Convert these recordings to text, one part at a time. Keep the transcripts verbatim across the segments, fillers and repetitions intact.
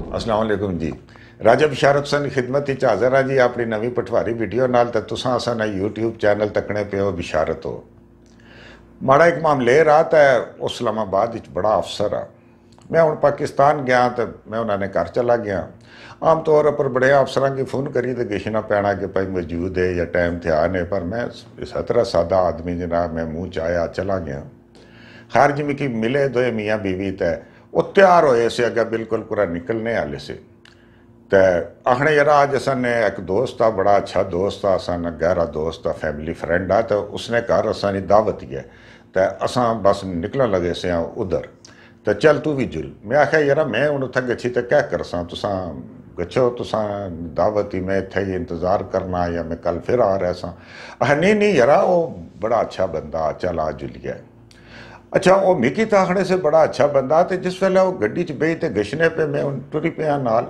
अस्सलाम वालेकुम जी। राजा बशारत सन खिदमत च हाज़र हाँ जी अपनी नवी पठवारी वीडियो नाल ते तुसां असां यूट्यूब चैनल तकने पे हो बशारत हो। माड़ा एक मामले रात है इस्लामाबाद विच बड़ा अफसर आ। मैं हुण पाकिस्तान गया तो मैं उन्होंने घर चला गया। आम तौर पर बड़े अफसरां की फोन करी तो गिशना पैना कि भाई मौजूद है या टाइम थे आने, पर मैं इस तरह सादा आदमी जनाब मैं मुँह च आया चला गया। खैर जी मिकी मिले दो मियाँ बीवी तय वो तैयार होए से अगर बिल्कुल पूरा निकलने आले से तो आखने यार आज असन एक दोस्त आ, बड़ा अच्छा दोस्त आ, असन गहरा दोस्त आ, फैमिली फ्रेंड आ, तो उसने घर असानी दावत ही है तो असा बस निकलन लगे से उधर तो चल तू भी जुल। मैं आख्या यार मैं हूँ उत्थे गच्छी तो क्या करसा, तुसा गच्छो तुसा दावत ही मैं इत्थे ही इंतज़ार करना या मैं कल फिर आ रहा सा। आह नहीं नहीं यार वो बड़ा अच्छा बंदा चल आ जुल गया। अच्छा वो मिकी तो आखने से बड़ा अच्छा बंदा, तो जिस वेले वो गड्डी च बही तो गशने पे मैं टुरी पिया नाल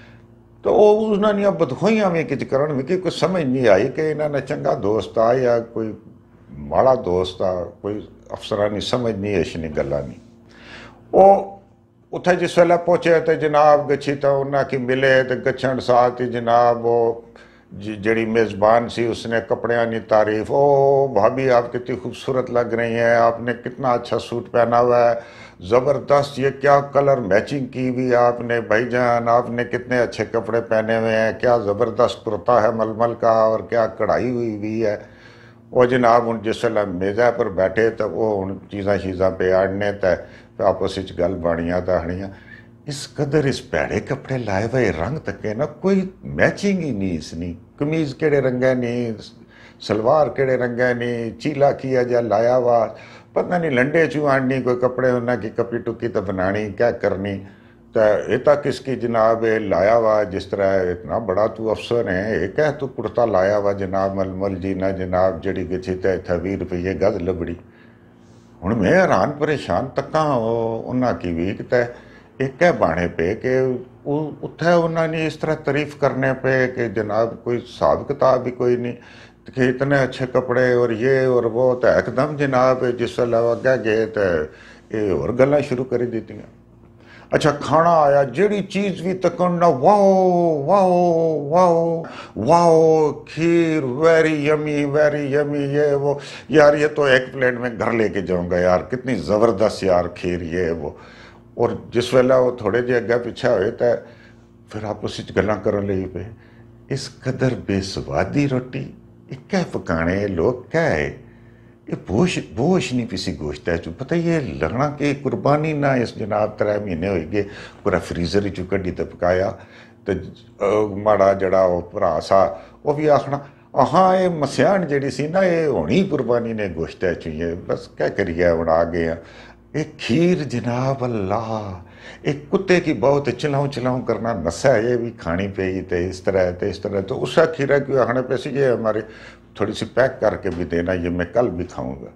तो वो उन्होंने बदखोइयां में किच करन मिकी कुछ समझ नहीं आई कि इन्होंने चंगा दोस्त आ या कोई माड़ा दोस्त आ, कोई अफसरानी समझ नहीं ऐसी गल्ला नहीं। वो उत्थे जिस वेले पहुंचे तो जनाब गच्छी तो उन्हें की मिले तो गच्छन साथ ही जनाब वो जड़ी मेज़बान सी उसने कपड़िया की तारीफ, ओ भाभी आप कितनी खूबसूरत लग रही हैं, आपने कितना अच्छा सूट पहना हुआ है, ज़बरदस्त, ये क्या कलर मैचिंग की हुई आपने भाईजान, आपने कितने अच्छे कपड़े पहने हुए हैं, क्या ज़बरदस्त कुर्ता है मलमल का और क्या कढ़ाई हुई हुई है। वो जनाब हूँ जिसले मेज़ा पर बैठे तो वो हूँ चीज़ा शीज़ा पे आड़ने तो आपस में गल बानियाँ तो आनियाँ इस कदर इस भैड़े कपड़े लाए हुए रंग तके ना कोई मैचिंग ही नहीं इसनी, कमीज केड़े रंगे नहीं, सलवार केड़े रंगे नहीं, चीला किया जा लाया हुआ पता नहीं लंडे चू आनी कोई कपड़े उन्हें की कपी टुकी तो बनानी क्या करनी। तो ये तक इसकी जनाब लाया हुआ जिस तरह इतना बड़ा तू अफसर है एक है तू कुर्ता लाया हुआ जनाब मलमल जी ना जनाब जड़ी गच्छी तो इतना भी रुपये गज लबड़ी। हूँ मैं हैरान परेशान तक्का उन्होंने की भी तो एक है बाणे पे कि उत्थे उन्होंने इस तरह तारीफ करने पे कि जनाब कोई हिसाब किताब भी कोई नहीं कि इतने अच्छे कपड़े और ये और वो, तो एकदम जनाब जिस वेले अगे गए तो ये और गल्लां शुरू कर दी। अच्छा खाना आया जेड़ी चीज़ भी तकन ना wow wow wow wow, kheer very yummy very yummy, ये वो यार ये तो एक प्लेट में घर लेके जाऊंगा यार, कितनी ज़बरदस्त यार खीर ये वो। और जिस वेला वो थोड़े जे अगे पिछा होए तो फिर आपस गल्लां करन लगी पे इस कदर बेसवादी रोटी क्या पकाने लोग क्या है ये बोश बोश नहीं पिसी गोश्त है चू पता ये लगना कि कुर्बानी ना इस जनाब त्रै महीने हो गए पूरा फ्रीजर चू कड्डी तो पकाया तो माड़ा जड़ा वो भरा सा वो भी आखना हाँ ये मसियाण जड़ी सी ना ये होनी कुर्बानी ने गोश्त है चू ये बस क्या करिए हम आ गए हैं। एक खीर जनाब अल्लाह एक कुत्ते की बहुत चिलाऊं चिलाऊं करना नशा है ये भी खानी पेगी तो इस तरह तो इस तरह तो उसका खीरा क्यों आखने पे सी ये हमारे थोड़ी सी पैक करके भी देना ये मैं कल भी खाऊंगा।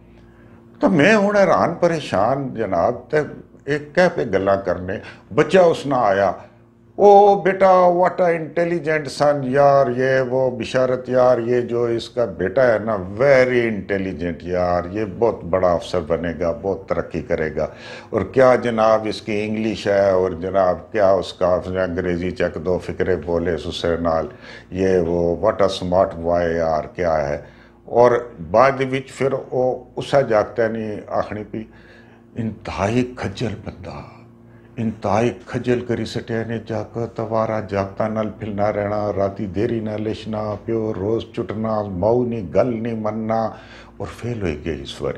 तो मैं हूँ हैरान परेशान जनाब तो एक कह पे गल्ला करने बच्चा उसना आया ओ बेटा व्हाट अ इंटेलिजेंट सन यार ये वो बशारत यार ये जो इसका बेटा है ना वेरी इंटेलिजेंट यार, ये बहुत बड़ा अफसर बनेगा बहुत तरक्की करेगा और क्या जनाब इसकी इंग्लिश है और जनाब क्या उसका अंग्रेज़ी चक दो फिक्रे बोले उससे नाल ये वो व्हाट अ स्मार्ट बॉय यार क्या है। और बाद विच फिर वो उसा जागता नहीं आखनी पी इंतहाई खज्जल बंदा इंतहाई खजल करी सटिया ने जाक तवारा जागता नाल फिलना रहना राती देरी ना लेशना प्यो रोज चुटना माऊ नहीं गल नहीं मनना और फेल हो गई इस बारी।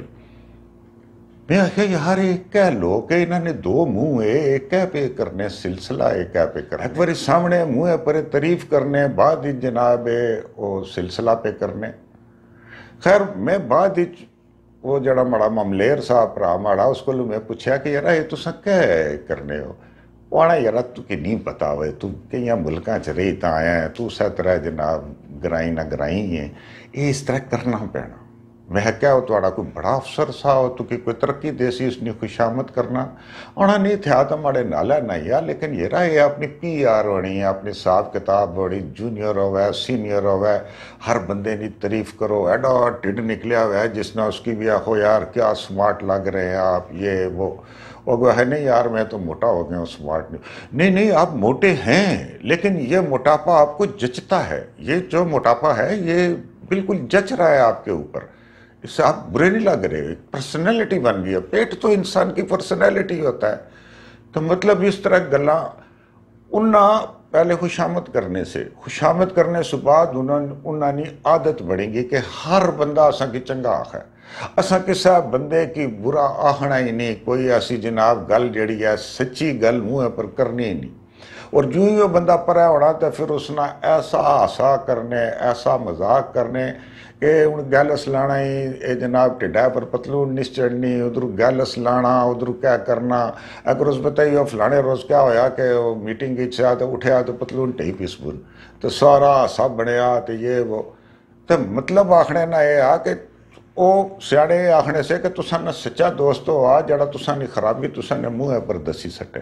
मैं आख्या यार एक क्या लोग है इन्होंने दो मुंह है एक क्या पे करने सिलसिला एक क्या पे करने एक बार सामने मुँह पर तारीफ करने बाद जनाब वो सिलसिला पे करने। खैर मैं बाद वो जड़ा माड़ा ममलेर साहब भरा माड़ा उसको मैं पूछा कि यार ये तुसा क्या करने हो, वो आना यार तू कि नहीं पता हुए तू कई मुल्कों च रही तो आया है तू उस तरह जनाब ग्राई ना ग्राई है ये इस तरह करना पैना। मैं क्या हो थोड़ा कोई बड़ा अफसर सा हो तो कि कोई तरक्की देसी उसने खुशामद करना आना नहीं था तो माड़े नाला नहीं यार, लेकिन ये रहा है अपनी पी आर होनी है अपनी हिसाब किताब होनी जूनियर होवे सीनियर होवे हर बंदे की तारीफ करो एडा टिड निकलिया हुआ है जिसने उसकी भी आखो यार क्या स्मार्ट लग रहे हैं आप ये वो वो कहा है नहीं यार मैं तो मोटा हो गया हूँ, स्मार्ट नहीं। नहीं नहीं, आप मोटे हैं, लेकिन ये मोटापा आपको जचता है। ये जो मोटापा है ये बिल्कुल जच रहा है आपके ऊपर, इससे आप बुरे नहीं लग रहे, पर्सनैलिटी बन गई है। पेट तो इंसान की पर्सनैलिटी होता है। तो मतलब इस तरह गल्ला उन्ना पहले खुशामद करने से खुशामद करने से बाद उन्होंने उन्होंने आदत बढ़ेगी कि हर बंदा असा की चंगा आख है, असा किसा बंदे की बुरा आखना ही नहीं। कोई ऐसी जनाब गल जड़ी है सच्ची गल मुँह पर करनी ही नहीं। और जो ही वो बंदा पर होना तो फिर उसना ऐसा हासा करने, ऐसा मजाक करने कि हूँ गैलस लाना ही ये जनाब टिड्डा पर पतलून नहीं चढ़नी, उधर गैलस लाना, उधर क्या करना। अगर उस बताइए फलाने रोज़ क्या होया कि वो मीटिंग की छा तो उठया तो पतलून ढी पिसबुन तो सारा सब बनया तो ये वो। तो मतलब आखने ना ये आ कि वो स्याणे आखने से कि तुसा ना सच्चा दोस्त हो आ जड़ा तुसा ने खराबी तुसा ने मुँह पर दसी सटे।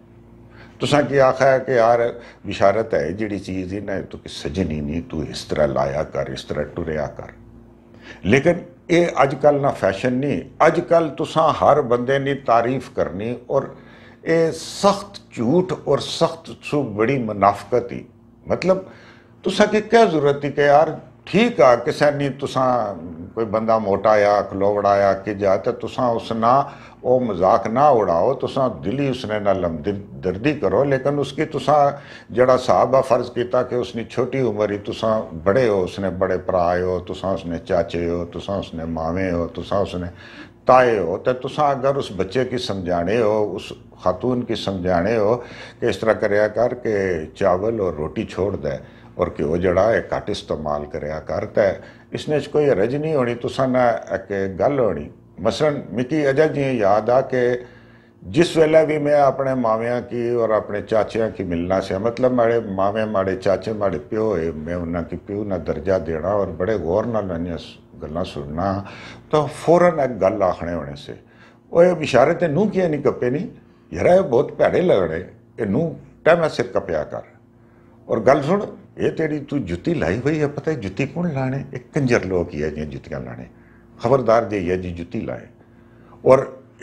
तुसा की आखा है कि यार बिशारत है जिड़ी चीज़ ही ना तो कि सजनी नहीं, तू इस तरह लाया कर, इस तरह टुरया कर। लेकिन ये अजकल ना फैशन नहीं, अजकल तुसा हर बंदे ने तारीफ करनी। और ये सख्त झूठ और सख्त सु बड़ी मुनाफकत ही। मतलब तुसा की क्या जरूरत थी कि यार ठीक है किसा नहीं तुसा कोई बंदा मोटा या खलोवड़ा या कि जा तो तुसा उसना वो मजाक ना उड़ाओ, तुसा दिली उसने ना लम दर्दी करो। लेकिन उसकी तुसा जड़ा साहबा फर्ज किया कि उसने छोटी उम्र ही तुसा बड़े हो, उसने बड़े भराए हो, तुसा उसने चाचे हो, तुसा उसने मामे हो, तुसा उसने ताए हो। तो तुसा अगर उस बच्चे की समझाने हो, उस खातून की समझाने हो कि इस तरह करया कर के चावल और रोटी छोड़ दे और कि वो जड़ा है घट इस्तेमाल करया करता है, इसने कोई रज नहीं होनी। तुसा ना एक गल होनी। मसलन मिकी अजा जी याद आ कि जिस वेले भी मैं अपने माविया की और अपने चाचिया की मिलना से, मतलब माड़े मावे माड़े चाचे माड़े प्यो है, मैं उन्होंने की प्यो ना दर्जा देना और बड़े गौर नाल गल्लां सुनना। तो फौरन एक गल आखने होने से वो बिशारत नूह किया नहीं कपे नहीं यार, ये बहुत भैड़े लगने, ये नूह टैमा सिर कपया कर। और गल सुन, ये तेरी तू जुत्ती लाई हुई है, पता है जुत्ती कौन लाने? एक कंजर लोग ही है जी जुत्तियाँ लाने, खबरदार जी है जी जुत्ती लाए। और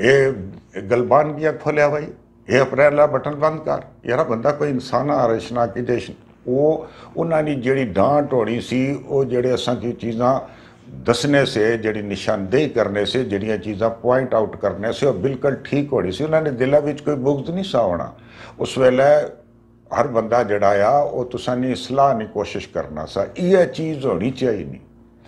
ये गलबान किया खोलिया भाई, ये अप्रैल बटन बंद कर यार। बंदा कोई इंसान आ रचना की देश वो उन्होंने जी डांट होनी सी, वो जेड़े असा की चीज़ा दसने से, जड़ी निशानदेही करने से, जड़िया चीज़ा पॉइंट आउट करने से वो बिल्कुल ठीक होनी सी। उन्होंने दिलों में कोई बुगद नहीं सा होना। उस वेले हर बंदा जड़ा आ वो तुसा ने सलाह नहीं कोशिश करना सा, यह चीज़ होनी चाहिए नहीं।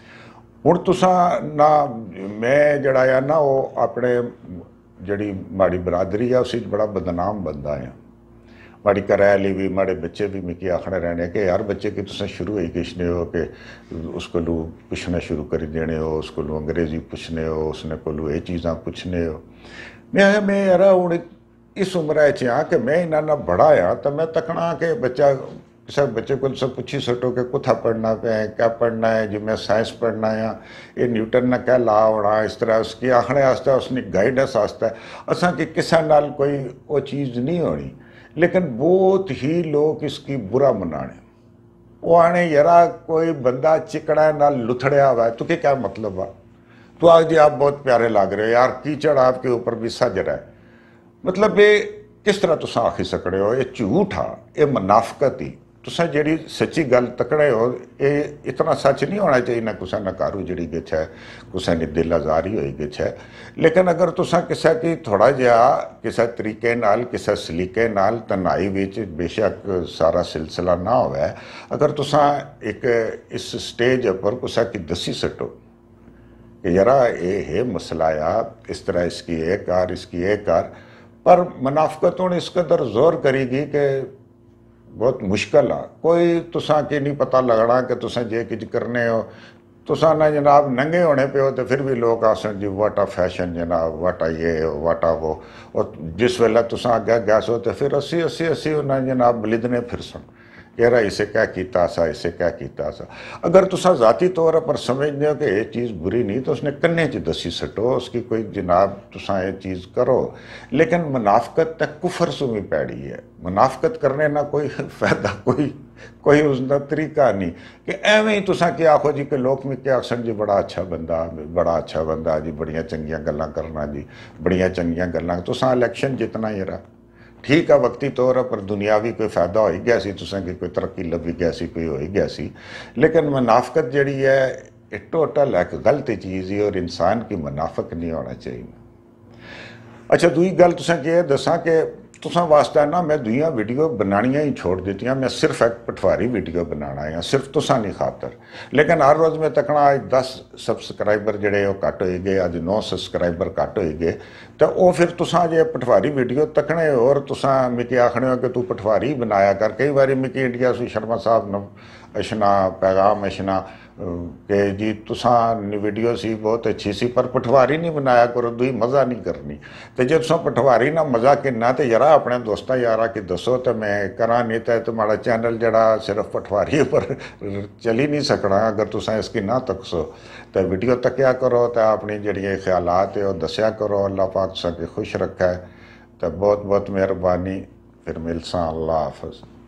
हुण तुसा ना मैं जड़ा आ ना वो अपने जड़ी माड़ी बरादरी है उस बड़ा बदनाम बंदा है। माड़ी घरैली भी माड़े बच्चे भी मिकी आखने रहने कि यार बच्चे की तुसा शुरू ही किसने हो कि उसको पुछना शुरू कर देने हो, उसको अंग्रेजी पुछने हो, उसने को ये चीज़ां पुछने हो। मैं मैं यार हूँ इस उम्र च हाँ कि मैं इन्होंने बड़ा आ तो मैं तकना कि बच्चा किसी बच्चे को सब पूछी सटो कि कुथा पढ़ना पे है, क्या पढ़ना है जी, मैं साइंस पढ़ना है, ये न्यूटन ने क्या ला होना, इस तरह उसकी आखने आस्ते उसने गाइडेंस आस्ते असा कि किसी नाल कोई वो चीज़ नहीं होनी। लेकिन बहुत ही लोग इसकी बुरा मनाने वो आने यारा कोई बंदा चिकड़ा नाल लुथड़िया हुआ है, तुके क्या मतलब है? तो आज जी आप बहुत प्यारे लग रहे हो यार, कीचड़ आपके ऊपर भी सज रहा है। मतलब ये किस तरह तुसा आखी सकते हो? ये झूठ आ, ये मुनाफकत ही। तुसा जी सच्ची गल तकड़े हो, ये इतना सच नहीं होना चाहिए ना कुसा नकारू जी गिछ है, कुसा ने दिल आजारी हुई गिछ है। लेकिन अगर तुसा किसा की थोड़ा जहा किसी तरीके नाल किसी सलीके नाल तनाई विच बेशक सारा सिलसिला ना होवे, अगर तुसा एक इस स्टेज पर कुसा की दसी सटो कि यारा ये है मसला आ, इस तरह इसकी एक कार इसकी एक कार, पर मुनाफकत हूँ इस कदर जोर करेगी कि बहुत मुश्किल आ। कोई तुसा की नहीं पता लगना कि तुसा जे किज करने हो। तुसा ना जनाब नंगे होने पे हो तो फिर भी लोग आसन जी वाटा फैशन जनाब, वाटा ये वाटा वो। और जिस वेला तुसा अगे गैस हो तो फिर अस्सी अस्सी अस्सी उन्हें जनाब बलिदने फिर सन कह रहा इसे क्या कीता सा, इसे क्या कीता सा। अगर तुसा ज़ाती तौर पर समझते हो कि ये चीज़ बुरी नहीं तो उसने कन्ने च दसी सटो, उसकी कोई जनाब तुसा ये चीज़ करो। लेकिन मुनाफकत तक कुफर सु भी पैड़ी है। मुनाफकत करने ना कोई फायदा, कोई कोई उसका तरीका नहीं कि एवं ही तुसा क्या आखो जी कि लोग में क्या आखन जी बड़ा अच्छा बंदा, बड़ा अच्छा बंदा जी, बड़िया चंगिया गल्लां करना जी, बड़िया चंगिया गल्लां। तुसा इलैक्शन जितना ही रहा ठीक है, वक्ती तौर पर दुनियावी कोई फायदा हो ही गया सी, तुसें की कोई तरक्की लभी गया सी, कोई हो ही गया सी। लेकिन मुनाफकत जड़ी है ये टोटल एक गलत चीज़ है और इंसान की मुनाफक नहीं होना चाहिए। अच्छा दूई गल तुसें कि दसा कि तुसां वास्ते ना मैं दुइयां वीडियो बनानियां ही छोड़ दित्तियां। मैं सिर्फ एक पठवारी वीडियो बनाना है, सिर्फ तुसां नहीं खातर। लेकिन हर रोज़ में तकना अज दस सबसक्राइबर जड़े घट हो गए, अज नौ सबसक्राइबर घट हो गए, तो वह फिर तुसां जे पठवारी वीडियो तकने और तुसां मिकी आखने हो कि तू पठवारी बनाया कर। कई बार मिकी इंडिया से शर्मा साहब न अशना पैगाम अशना कि जी तुसा वीडियो सी बहुत अच्छी सी पर पठवारी नहीं बनाया करो, दुई मज़ा नहीं करनी। तो जे तुसा पठवारी ना मज़ा किन्ना तो यारा अपने दोस्तां यारा कि दसो तो मैं करा, नहीं तो तुम्हारा चैनल जड़ा सिर्फ पठवारी पर चली नहीं सकना। अगर तुसा इसकी ना तकसो तो वीडियो तकया करो, तो अपनी जड़िए ख्यालात है वह दसिया करो। अल्लाह पाक तुसा के खुश रखा है। तो बहुत बहुत मेहरबानी, फिर मिलसा, अल्लाह हाफिज़।